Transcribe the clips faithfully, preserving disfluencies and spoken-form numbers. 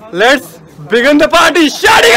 Let's begin the party. Shadi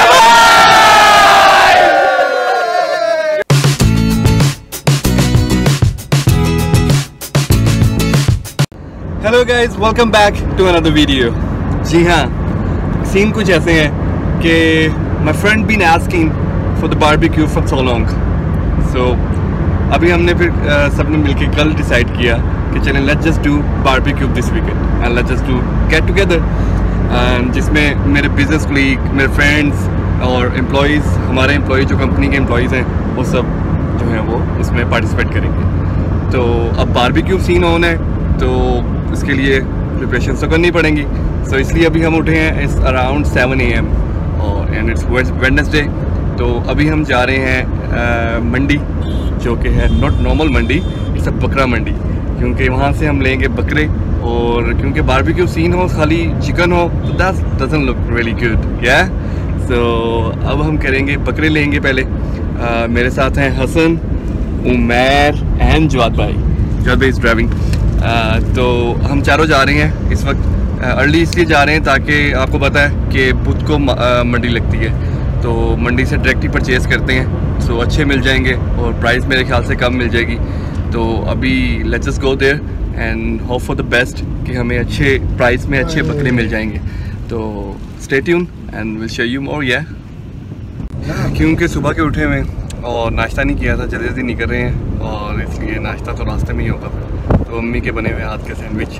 Hello guys, welcome back to another video. जी हाँ, scene कुछ ऐसे हैं कि my friend been asking for the barbecue for so long. So अभी हमने फिर uh, सबने मिलके कल डिसाइड किया कि चलें let's just do barbecue this weekend and let's just do get together. uh, जिसमें मेरे बिजनेस कोलीग, मेरे फ्रेंड्स और एम्प्लॉयज़, हमारे एम्प्लॉय जो कंपनी के एम्प्लॉयज़ हैं वो सब जो हैं वो इसमें पार्टिसिपेट करेंगे. तो अब बारबेक्यू सीन होना है तो इसके लिए प्रिपरेशन तो करनी पड़ेंगी. सो so, इसलिए अभी हम उठे हैं it's around seven A M और एंड इट्स वेडनेसडे. तो अभी हम जा रहे हैं आ, मंडी, जो कि है नॉट नॉर्मल मंडी, इट्स अ बकरा मंडी, क्योंकि वहाँ से हम लेंगे बकरे. और क्योंकि बारबेक्यू सीन हो, खाली चिकन हो तो that doesn't look really good. Yeah so अब हम करेंगे बकरे लेंगे पहले. आ, मेरे साथ हैं हसन, उमैर एंड जवाद भाई. जवाद भाई इज़ ड्राइविंग. तो हम चारों जा रहे हैं इस वक्त. अर्ली इसलिए जा रहे हैं ताकि आपको पता है कि बुध को मंडी लगती है, तो मंडी से डायरेक्ट ही परचेज़ करते हैं. सो अच्छे मिल जाएंगे और प्राइस मेरे ख्याल से कम मिल जाएगी. तो अभी let's just go there and hope for the best कि हमें अच्छे प्राइस में अच्छे बकरे मिल जाएंगे. तो stay tune and will show you more. Yeah क्योंकि सुबह के उठे हुए और नाश्ता नहीं किया था, जल्दी जल्दी निकल रहे हैं और इसलिए नाश्ता तो रास्ते में ही होगा. तो मम्मी के बने हुए हाथ के सैंडविच.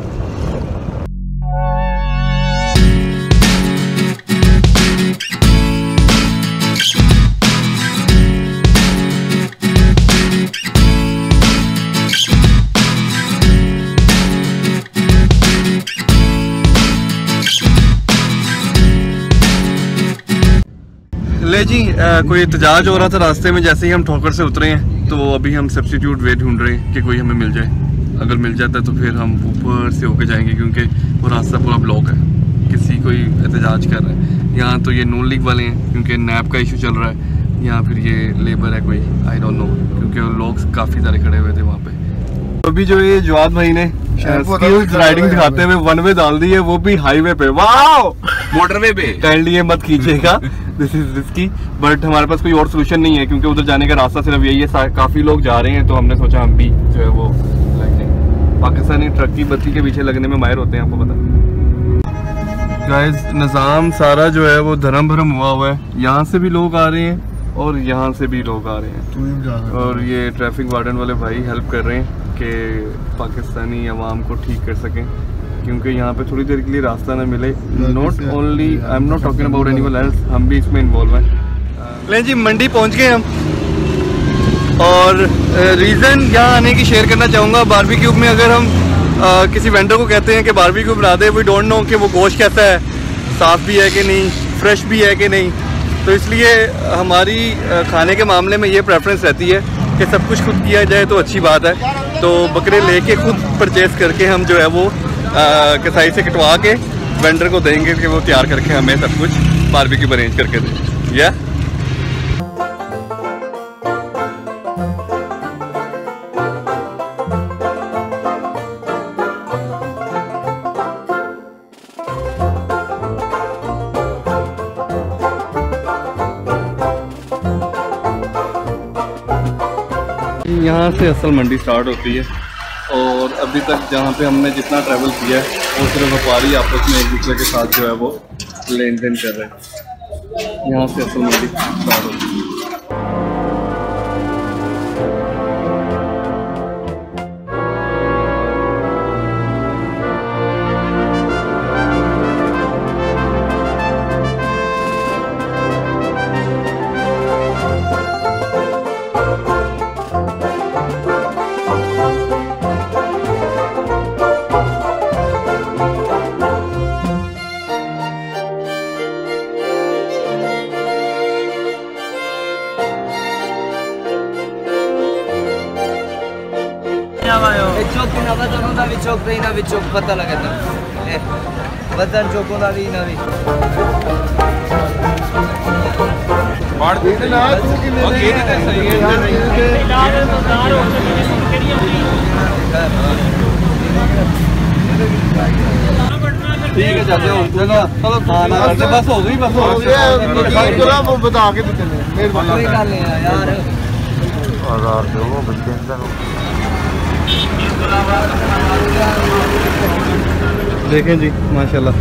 ले जी, आ, कोई एहतजाज हो रहा था रास्ते में. जैसे ही हम ठोकर से उतरे हैं तो अभी हम सब्स्टिट्यूट वे ढूंढ रहे हैं कि कोई हमें मिल जाए. अगर मिल जाता है तो फिर हम ऊपर से होके जाएंगे, क्योंकि वो रास्ता पूरा ब्लॉक है. किसी कोई एहतजाज कर रहा है यहाँ, तो ये नून लीग वाले हैं क्योंकि नैब का इशू चल रहा है, या फिर ये लेबर है कोई, आई डोंट नो, क्योंकि वो लोग काफ़ी सारे खड़े हुए थे वहाँ पे. अभी जो ये जवाद भाई ने स्किल्स राइडिंग दिखाते हुए वन वे डाल दी है, वो भी हाईवे पे. वाओ, मोटरवे पे. काइंडली ये मत कीजिएगा, दिस इज रिस्की. बट हमारे पास कोई और सोल्यूशन नहीं है क्योंकि उधर जाने का रास्ता सिर्फ यही है. काफ़ी लोग जा रहे हैं तो हमने सोचा हम भी जो है वो पाकिस्तानी ट्रक की बत्ती के पीछे लगने में माहिर होते हैं, आपको पता है. गाइस, निज़ाम सारा जो है वो धर्म भरम हुआ हुआ है. यहाँ से भी लोग आ रहे हैं और यहाँ से भी लोग आ रहे हैं, और ये ट्रैफिक वार्डन वाले भाई हेल्प कर रहे हैं कि पाकिस्तानी अवाम को ठीक कर सकें, क्योंकि यहाँ पे थोड़ी देर के लिए रास्ता ना मिले. Not only, I am not talking about anyone else, हम भी इसमें इन्वॉल्व हैं. लें जी, मंडी पहुँच गए हम. और रीज़न यहाँ आने की शेयर करना चाहूँगा. बारबेक्यू में अगर हम आ, किसी वेंडर को कहते हैं कि बारबेक्यू बना दे, वी डोंट नो कि वो गोश्त कैसा है, साफ़ भी है कि नहीं, फ्रेश भी है कि नहीं. तो इसलिए हमारी खाने के मामले में ये प्रेफरेंस रहती है कि सब कुछ खुद किया जाए तो अच्छी बात है. तो बकरे लेके खुद परचेज़ करके हम जो है वो कसाई से कटवा के वेंडर को देंगे कि वो तैयार करके हमें सब कुछ बारबेक्यू अरेंज करके दें. या यहाँ से असल मंडी स्टार्ट होती है, और अभी तक जहाँ पे हमने जितना ट्रैवल किया है वो सिर्फ व्यापारी आपस में एक दूसरे के साथ जो है वो लेन देन कर रहे हैं. यहाँ से असल मंडी स्टार्ट होती है. चौक ना बदन होता भी चौक पे ना भी चौक पता लगे था बदन चौक होता भी ना भी बाढ़ देते ना और ये देते सही है इलाज तो दार हो के सुन के नहीं ठीक है चलते हो चलो चलो बस हो गई बस हो गई वो बता के तो चले मेहरबानी कर ले यार हजार दो बच्चे देखें जी माशाल्लाह।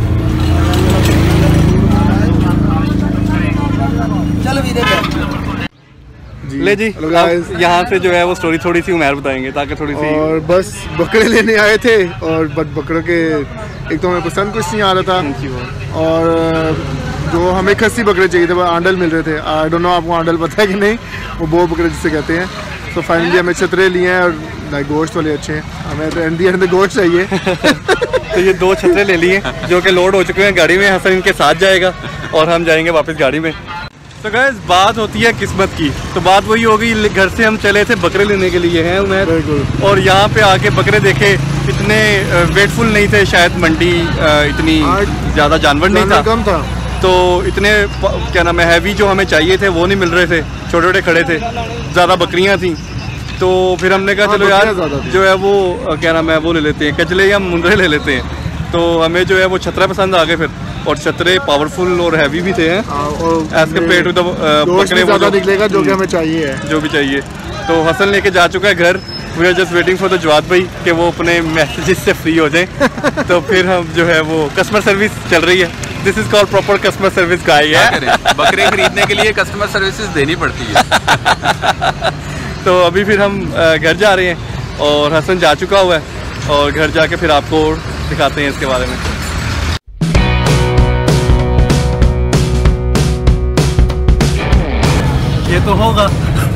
चल भी देख ले जी अब यहाँ से जो है वो स्टोरी थोड़ी सी उमर बताएंगे ताकि थोड़ी सी। और बस बकरे लेने आए थे और बकरे के एक तो हमें पसंद कुछ नहीं आ रहा था और जो हमें खस्सी बकरे चाहिए थे वो आंडल मिल रहे थे। आई डोंट नो आपको आंडल पता है कि नहीं, वो बो बकरे जिसे कहते हैं। तो फाइनली हमें छतरे लिए हैं और लाइक गोश्त वाले अच्छे हैं, हमें तो एंड दी एंड गोश्त चाहिए। तो ये दो छतरे ले लिए जो कि लोड हो चुके हैं गाड़ी में। हसन इनके साथ जाएगा और हम जाएंगे वापस गाड़ी में। तो गाइस बात होती है किस्मत की, तो बात वही हो गई। घर से हम चले थे बकरे लेने के लिए हैं उमेर, और यहाँ पे आके बकरे देखे इतने वेटफुल नहीं थे, शायद मंडी इतनी ज़्यादा जानवर नहीं था, कम था तो इतने क्या नाम है हैवी जो हमें चाहिए थे वो नहीं मिल रहे थे, छोटे छोटे खड़े थे, ज़्यादा बकरियाँ थी। तो फिर हमने कहा चलो यार जो है वो क्या नाम है वो ले लेते हैं, कचले या मुंदरे ले लेते हैं। तो हमें जो है वो छतरा पसंद आ गए फिर, और छतरे पावरफुल और हैवी भी थे हैं एज कम्पेयर टू द बकरे ज़्यादा निकलेगा जो कि हमें चाहिए है, जो भी चाहिए। तो हसन लेके जा चुका है घर। We are just waiting for the Jawad भाई कि वो अपने मैसेजेस से फ्री हो जाए। तो फिर हम जो है वो कस्टमर सर्विस चल रही है। This is called proper customer service guy है। बकरे खरीदने के लिए कस्टमर सर्विसेज देनी पड़ती है। तो अभी फिर हम घर जा रहे हैं और हसन जा चुका हुआ है, और घर जाके फिर आपको दिखाते हैं इसके बारे में। ये तो होगा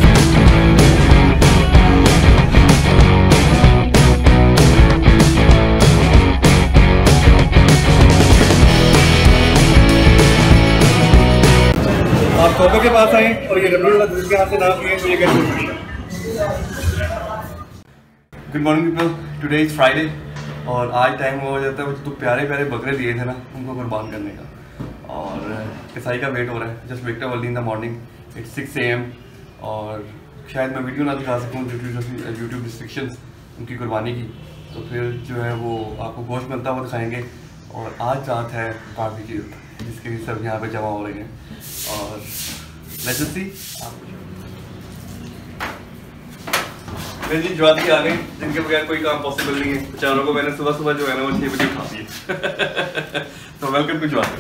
आप कोको के पास आए और ये डब्ल्यू वाला दूसरे हाथ से नाम लिए तो ये good morning people, today is Friday और आज टाइम हो जाता है तो प्यारे प्यारे बकरे लिए थे ना उनको कुर्बान करने का, और कसाई का वेट हो रहा है। Just wake up early in the morning, it's six A M, और शायद मैं वीडियो ना दिखा सकूँ यूट्यूब रिस्ट्रिक्शंस उनकी कुर्बानी की। तो फिर जो है वो आपको गोश्त मिलता हुआ दिखाएंगे। और आज रात है बारबेक्यू जिसके लिए सब यहाँ पे जमा हो रहे हैं, और लेट्स सी जी ज्वादी आ गए जिनके बगैर कोई काम पॉसिबल नहीं है। बेचारों को मैंने सुबह सुबह जो है ना वो छः बजे खा दिए। तो वेलकम टू ज्वादी।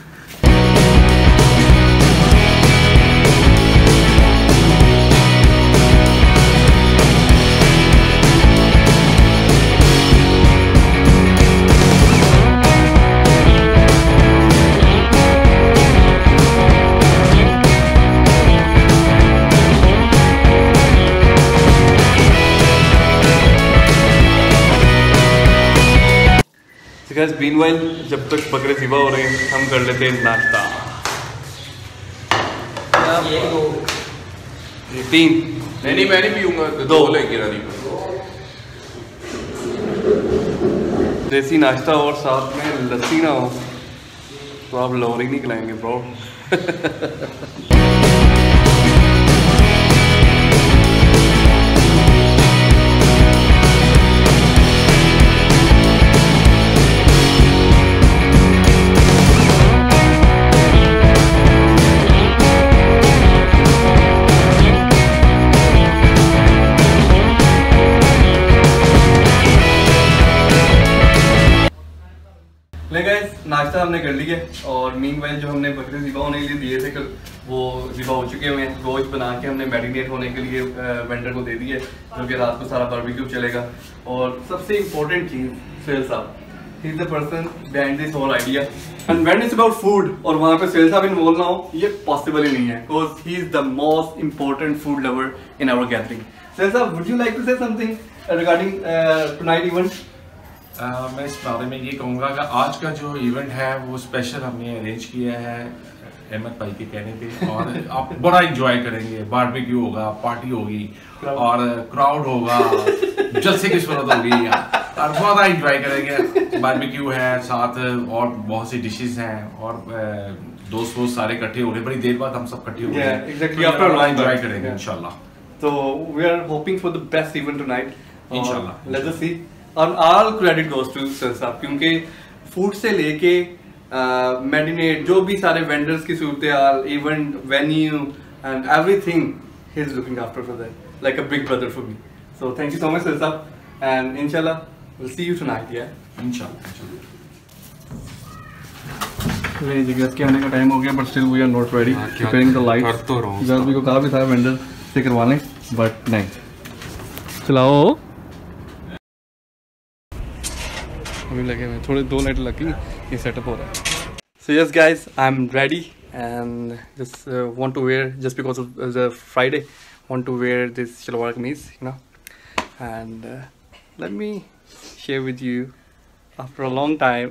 गाइस मीनवाइल जब तक बकरे ज़िबा हो रहे हैं हम कर लेते हैं नाश्ता। ये तीन नहीं नहीं मैं नहीं पीऊंगा, दो लेके रानी देसी नाश्ता और साथ में लस्सी ना हो तो आप लोरी नहीं खिलाएंगे ब्रो। नाश्ता हमने कर लिया और मीनवाइल जो हमने बकरे ज़िबा होने के लिए दिए थे कल वो ज़िबा हो चुके हुए हैं। गोश्त बना के हमने मैरिनेट होने के लिए वेंडर को दे दिए जो कि रात को सारा बारबेक्यू चलेगा। और सबसे इम्पोर्टेंट चीज़ सुहेल साहब, he is the person behind this whole idea, and when it's about food और वहाँ पे सुहेल साहब इन्वॉल्व ना हो ये पॉसिबल ही नहीं है, because he is the most important food lover in our gathering. Suhel साहब, would you like to say something regarding tonight event? Uh, मैं इस बारे में ये कहूँगा कि आज का जो इवेंट है वो स्पेशल हमने अरेंज किया है अहमद भाई के कहने पे, और आप बड़ा एंजॉय करेंगे। बारबेक्यू होगा, पार्टी होगी और क्राउड होगा, जलसे की सूरत होगी और बड़ा एंजॉय करेंगे। बारबेक्यू है, साथ और बहुत सी डिशेस हैं और दोस्त वोस्त सारे इकट्ठे हो रहे हैं। बड़ी देर बाद हम सब इकट्ठे हो रहे हैं, एंजॉय करेंगे इंशाल्लाह। तो we are hoping for the best event tonight इंशाल्लाह। Let's see. और all credit goes to sir साहब, क्योंकि फूड से लेके मैरिनेट, जो भी सारे वेंडर्स की Surat hall, event venue and everything, he is looking after for that like a big brother for me. So thank you so much sir साहब, and इंशाल्लाह will see you tonight. Yeah इंशाल्लाह. नहीं, guest के आने का time हो गया, but still we are not ready preparing the lights. कर तो रहा हूं. गेस्ट भी को कहा भी था वेंडर से करवा लें, बट नहीं. चलाओ, अभी लगे हुए थोड़े दो लाइट लगी, ये सेटअप हो रहा है. So yes guys, I am ready and just want to wear, just because of the Friday, want to wear this shalwar kameez, you know, and let me share with you after a long time.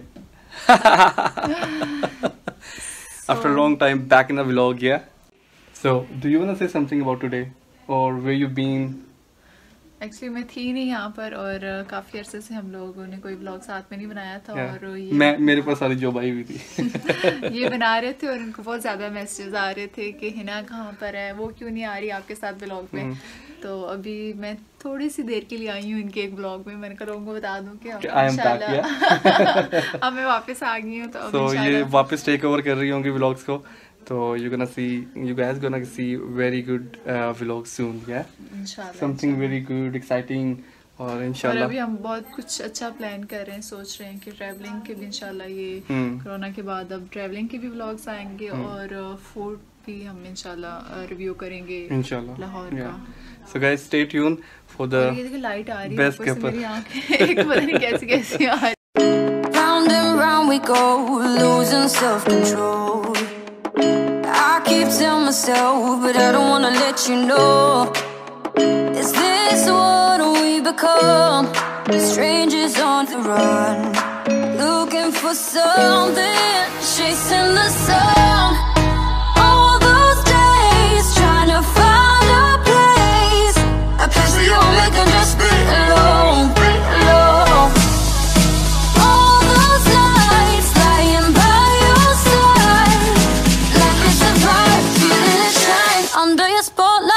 So, after a long time back in the vlog. Yeah, so do you want to say something about today or where you been? Actually मैं थी नहीं यहाँ पर, और काफ़ी अरसे से हम लोगों ने कोई ब्लॉग साथ में नहीं बनाया था. yeah. और ये मैं मेरे पास सारी जॉब आई हुई थी. ये बना रहे थे और उनको बहुत ज़्यादा मैसेजेस आ रहे थे कि हिना कहाँ पर है, वो क्यों नहीं आ रही आपके साथ ब्लॉग में. तो अभी मैं थोड़ी सी देर के लिए आई हूँ इनके एक ब्लॉग में. मैंने कहा लोगों को बता दूँ कि इंशाल्लाह अब मैं वापस आ गई हूँ. तो so, ये वापस टेक ओवर कर रही होंगी व्लॉग्स को. तो you gonna see, you guys gonna see very good uh, vlogs soon. Yeah, इंशाल्लाह something very good, exciting. और इंशाल्लाह, और अभी हम बहुत कुछ अच्छा प्लान कर रहे हैं, सोच रहे हैं कि ट्रैवलिंग के भी इंशाल्लाह, ये कोरोना के बाद अब ट्रैवलिंग के भी व्लॉग्स आएंगे, और फूड भी हम इंशाल्लाह रिव्यू करेंगे इंशाल्लाह लाहौर का. So guys, stay tuned for the light आ रही best है, मेरी आंखें एक पता नहीं कैसी कैसी आ रही. Round and round we go, losing self-control. I keep telling myself, but I don't wanna let you know. Is this what we become? Strangers on the run, looking for something, chasing the sun. All those days trying to find a place, a place where you'll make them just be alone, be alone. All those nights lying by your side, like it's a vibe, feeling it shine under your spotlight.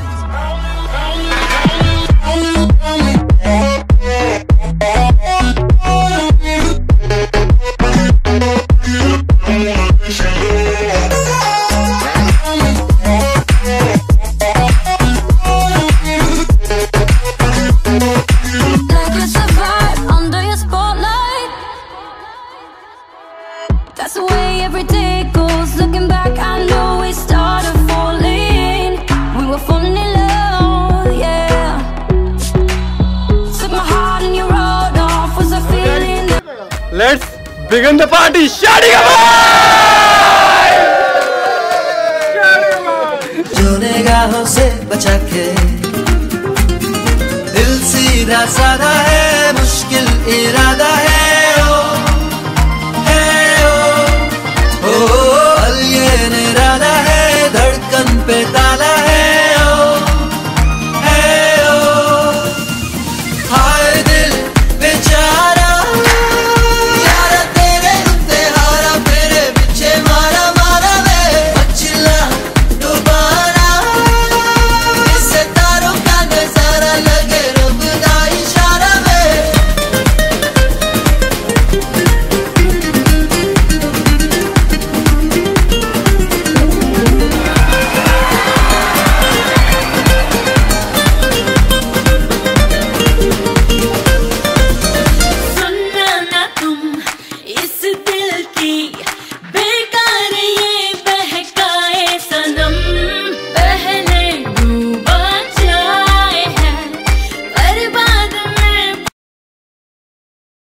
That's the way every day goes. Looking back, I know we started falling. We were falling in love, yeah. Took my heart and you wrote off. Was a feeling that... Let's begin the party. Shadi, come on!